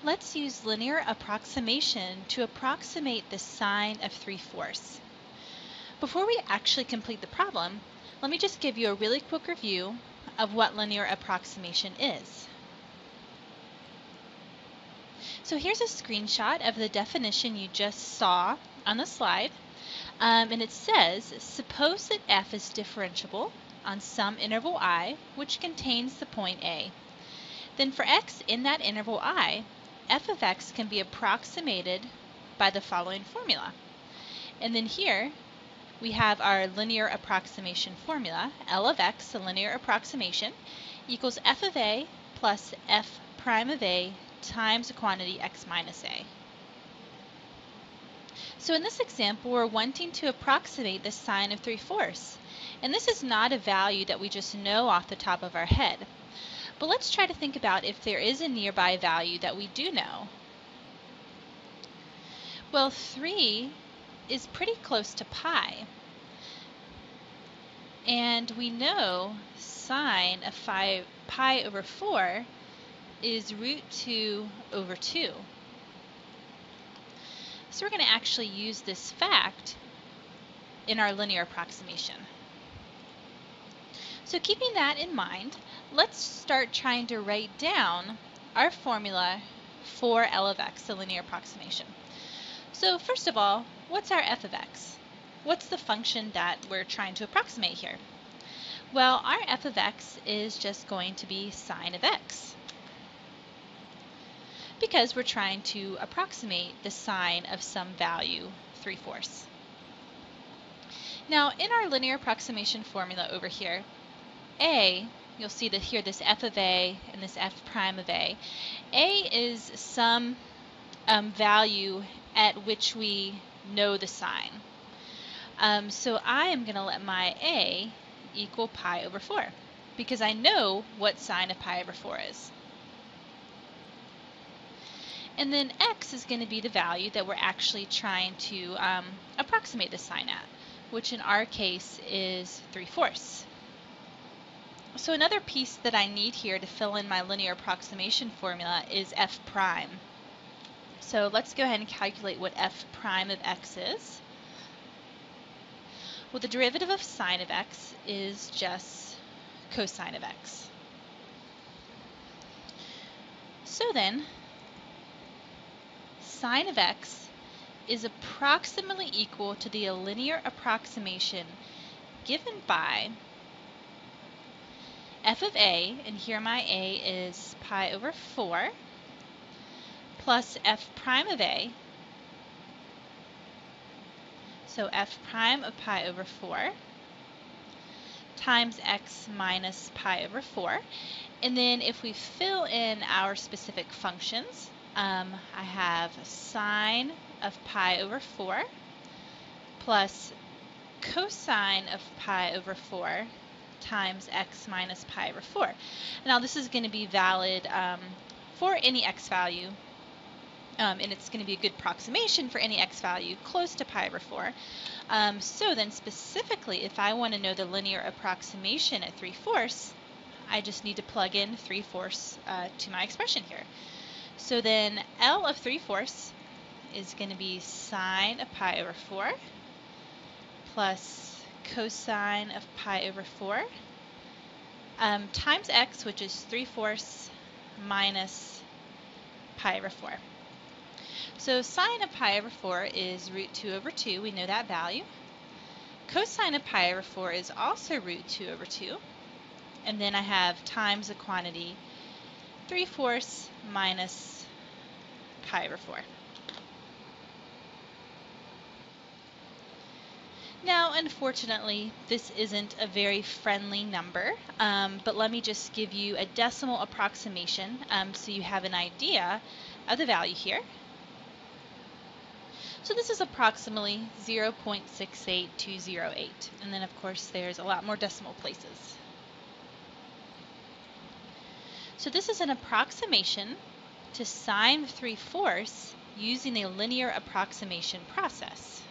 Let's use linear approximation to approximate the sine of 3/4. Before we actually complete the problem, let me just give you a really quick review of what linear approximation is. So here's a screenshot of the definition you just saw on the slide, and it says, suppose that f is differentiable on some interval I which contains the point A. Then for x in that interval I, f of x can be approximated by the following formula. And then here we have our linear approximation formula. L of x, the linear approximation, equals f of a plus f prime of a times a quantity x minus a. So in this example, we're wanting to approximate the sine of 3/4. And this is not a value that we just know off the top of our head. But let's try to think about if there is a nearby value that we do know. Well, 3 is pretty close to pi. And we know sine of pi over 4 is root 2 over 2. So we're going to actually use this fact in our linear approximation. So keeping that in mind, let's start trying to write down our formula for L of x, the linear approximation. So first of all, what's our f of x? What's the function that we're trying to approximate here? Well, our f of x is just going to be sine of x, because we're trying to approximate the sine of some value 3/4. Now, in our linear approximation formula over here, a, you'll see that here this f of a and this f prime of a. A is some value at which we know the sine. So I am going to let my a equal pi over 4 because I know what sine of pi over 4 is. And then x is going to be the value that we're actually trying to approximate the sine at, which in our case is 3/4. So another piece that I need here to fill in my linear approximation formula is f prime. So let's go ahead and calculate what f prime of x is. Well, the derivative of sine of x is just cosine of x. So then, sine of x is approximately equal to the linear approximation given by f of a, and here my a is pi over 4, plus f prime of a, so f prime of pi over 4, times x minus pi over 4. And then if we fill in our specific functions, I have sine of pi over 4 plus cosine of pi over 4 times x minus pi over 4. Now this is going to be valid for any x value, and it's going to be a good approximation for any x value close to pi over 4. So then specifically, if I want to know the linear approximation at 3/4, I just need to plug in 3/4 to my expression here. So then L of 3/4 is going to be sine of pi over 4 plus cosine of pi over 4 times x, which is 3/4 minus pi over 4. So sine of pi over 4 is root 2 over 2. We know that value. Cosine of pi over 4 is also root 2 over 2. And then I have times a quantity 3/4 minus pi over 4. Now, unfortunately, this isn't a very friendly number, but let me just give you a decimal approximation so you have an idea of the value here. So this is approximately 0.68208, and then of course there's a lot more decimal places. So this is an approximation to sine 3/4 using a linear approximation process.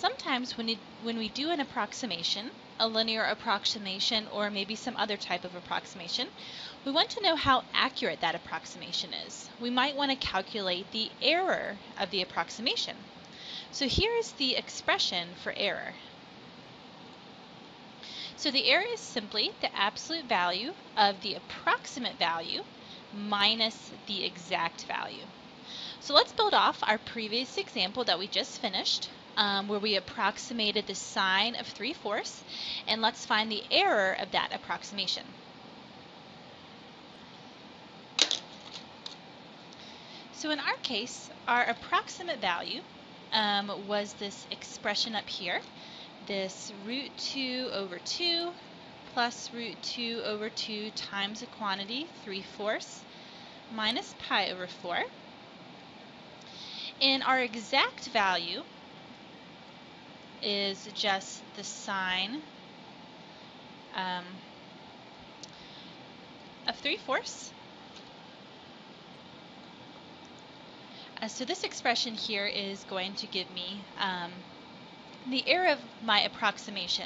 sometimes when we do an approximation, a linear approximation or maybe some other type of approximation, we want to know how accurate that approximation is. We might want to calculate the error of the approximation. So here is the expression for error. So the error is simply the absolute value of the approximate value minus the exact value. So let's build off our previous example that we just finished, where we approximated the sine of 3/4, and let's find the error of that approximation. So in our case, our approximate value was this expression up here, this root 2 over 2 plus root 2 over 2 times a quantity 3/4 minus pi over 4. And our exact value is just the sine of 3/4. So this expression here is going to give me the error of my approximation.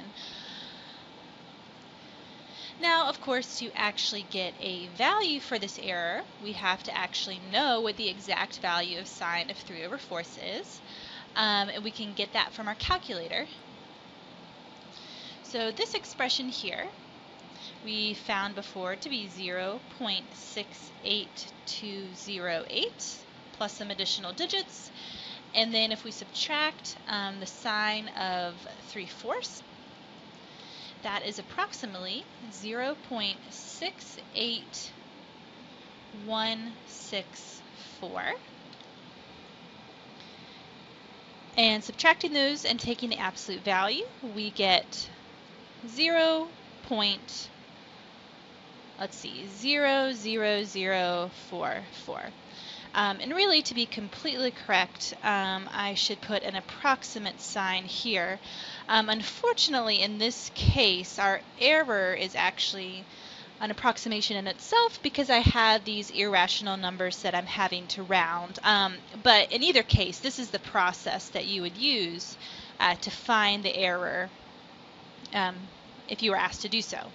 Now, of course, to actually get a value for this error, we have to actually know what the exact value of sine of 3/4 is, and we can get that from our calculator. So this expression here, we found before to be 0.68208 plus some additional digits, and then if we subtract the sine of 3/4, that is approximately 0.68164. And subtracting those and taking the absolute value, we get 0.00044. And really, to be completely correct, I should put an approximate sign here. Unfortunately, in this case, our error is actually an approximation in itself because I have these irrational numbers that I'm having to round. But in either case, this is the process that you would use to find the error if you were asked to do so.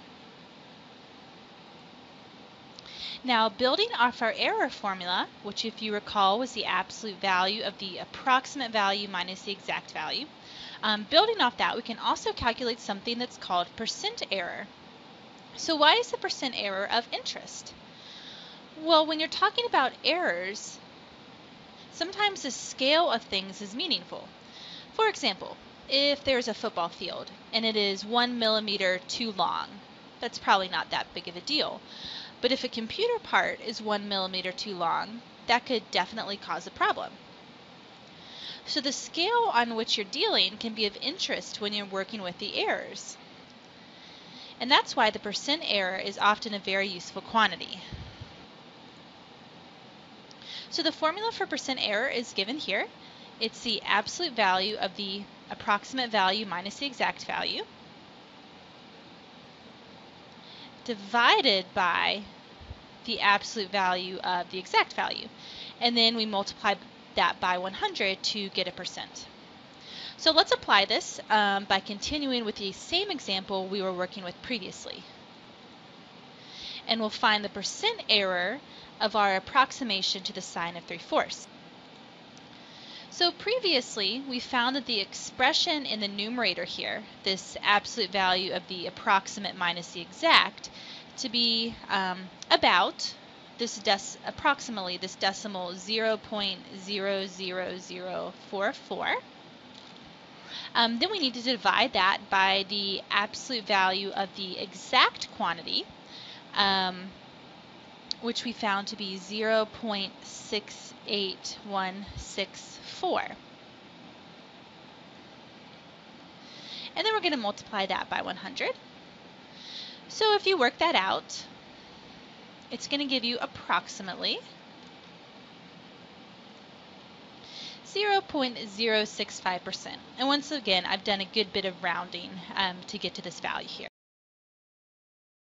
Now, building off our error formula, which if you recall was the absolute value of the approximate value minus the exact value, building off that, we can also calculate something that's called percent error. So why is the percent error of interest? Well, when you're talking about errors, sometimes the scale of things is meaningful. For example, if there's a football field and it is 1 millimeter too long, that's probably not that big of a deal. But if a computer part is 1 millimeter too long, that could definitely cause a problem. So the scale on which you're dealing can be of interest when you're working with the errors. And that's why the percent error is often a very useful quantity. So the formula for percent error is given here. It's the absolute value of the approximate value minus the exact value, divided by the absolute value of the exact value. And then we multiply that by 100 to get a percent. So let's apply this by continuing with the same example we were working with previously. And we'll find the percent error of our approximation to the sine of 3/4. So previously, we found that the expression in the numerator here, this absolute value of the approximate minus the exact, to be about approximately this decimal 0.00044. Then we need to divide that by the absolute value of the exact quantity, which we found to be 0.68164. And then we're going to multiply that by 100. So if you work that out, it's going to give you approximately 0.065%. And once again, I've done a good bit of rounding to get to this value here.